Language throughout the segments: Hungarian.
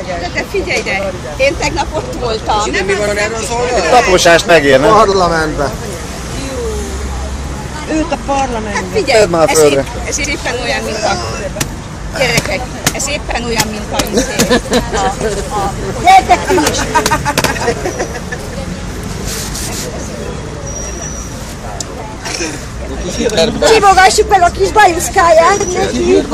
De figyelj ide, én tegnap ott voltam. Mi van, erről szólva? Taposást megérne. Parlamentbe. Őt a parlamentben. Figyelj, már földre. ez éppen olyan, mint a gyerekek. Ez éppen olyan, mint a Gyertek ti is! Csivogassuk meg a kis bajuszkáját neki!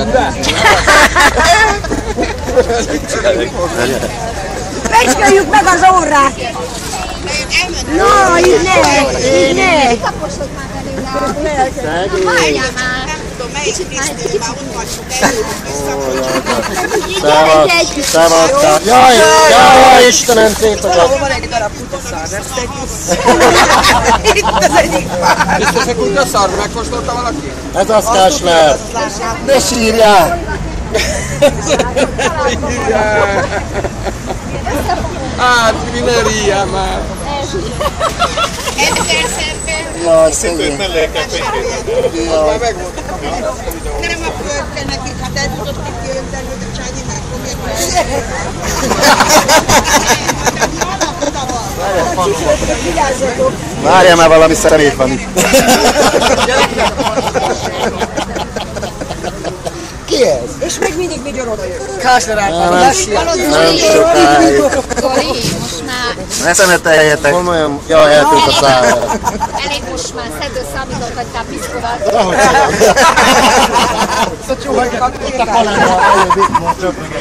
Pecsköljük meg az orrát! No, így ne! Így ne! Szevasz! Jaj, Istenem, szétagad! Van egy darab kutaszár, nem itt az egyik pár! Biztos, hogy kutyaszar, megkóstolta valaki? Ez az, Kásler! Ne sírjál! Hát, mi ne ríjjál már! egyszer szemben. Jaj, szegény! Már megvolt. Nem a földke nekik, hát el tudod kikérdezni, hogy a Csányi megfogja. Várjál már, valami szemét van itt. Ki ez? És még mindig vigyorogjuk. Kásler Nem sokáig. Zoli, most már Ne szemeteljetek. Komolyan, jaj, eltűnt a szájára. elég most már szedd össze, amit ott hagytál piszkolat. Ott a kollega, előbb itt most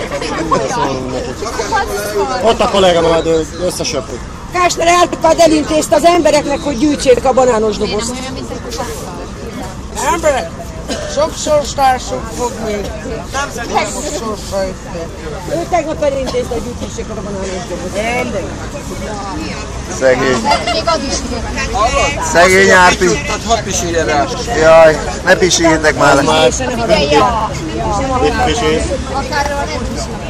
ott a kollega, majd összesöprik. Kásler elpad elintézte az embereknek, hogy gyűjtsék a banános dobozt. Nem olyan, mint egy kupasszal. Emberek, sokszor társunk fogni, sokszor jutni. Ő tegnap elintézte, hogy gyűjtsék a banános dobozt. Szegény. Még az is ide. Szegény Árpi. Hát hadd pisíljen rá. Jaj, ne pisíljétek már le. Figyelj, ja. Itt pisíl. Akár nem is.